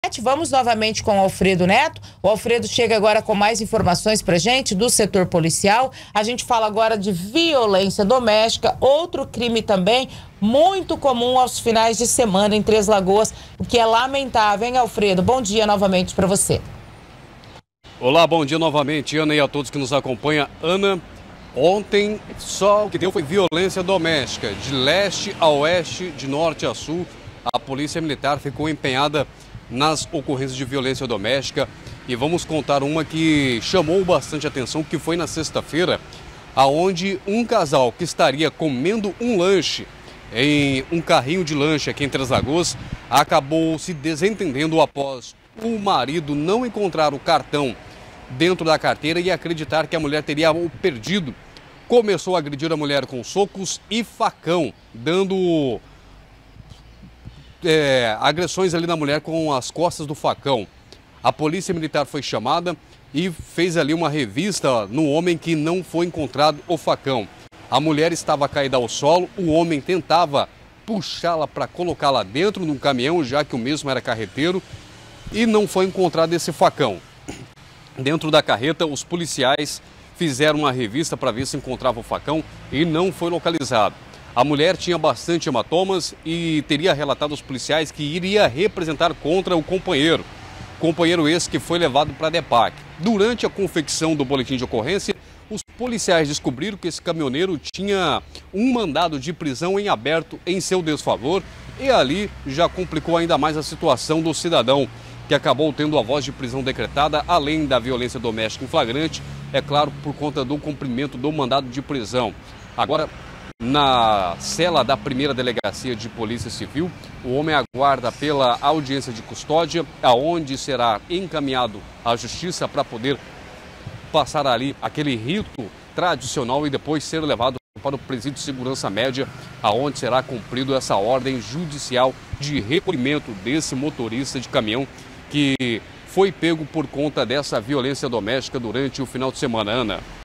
Vamos novamente com o Alfredo Neto. O Alfredo chega agora com mais informações pra gente do setor policial. A gente fala agora de violência doméstica, outro crime também muito comum aos finais de semana em Três Lagoas, o que é lamentável, hein, Alfredo? Bom dia novamente para você. Olá, bom dia novamente, Ana, e a todos que nos acompanham. Ana, ontem só o que deu foi violência doméstica. De leste a oeste, de norte a sul, a Polícia Militar ficou empenhada nas ocorrências de violência doméstica. E vamos contar uma que chamou bastante atenção, que foi na sexta-feira, aonde um casal que estaria comendo um lanche em um carrinho de lanche aqui em Três Lagoas acabou se desentendendo após o marido não encontrar o cartão dentro da carteira e acreditar que a mulher teria o perdido. Começou a agredir a mulher com socos e facão, dando agressões ali na mulher com as costas do facão. A Polícia Militar foi chamada e fez ali uma revista no homem que não foi encontrado o facão. A mulher estava caída ao solo, o homem tentava puxá-la para colocá-la dentro de um caminhão, já que o mesmo era carreteiro, e não foi encontrado esse facão. Dentro da carreta, os policiais fizeram uma revista para ver se encontrava o facão e não foi localizado. A mulher tinha bastante hematomas e teria relatado aos policiais que iria representar contra o companheiro. Companheiro esse que foi levado para a DEPAC. Durante a confecção do boletim de ocorrência, os policiais descobriram que esse caminhoneiro tinha um mandado de prisão em aberto em seu desfavor e ali já complicou ainda mais a situação do cidadão, que acabou tendo a voz de prisão decretada, além da violência doméstica em flagrante, é claro, por conta do cumprimento do mandado de prisão. Agora, na cela da primeira delegacia de Polícia Civil, o homem aguarda pela audiência de custódia, aonde será encaminhado à justiça para poder passar ali aquele rito tradicional e depois ser levado para o presídio de segurança média, aonde será cumprido essa ordem judicial de recolhimento desse motorista de caminhão que foi pego por conta dessa violência doméstica durante o final de semana, Ana.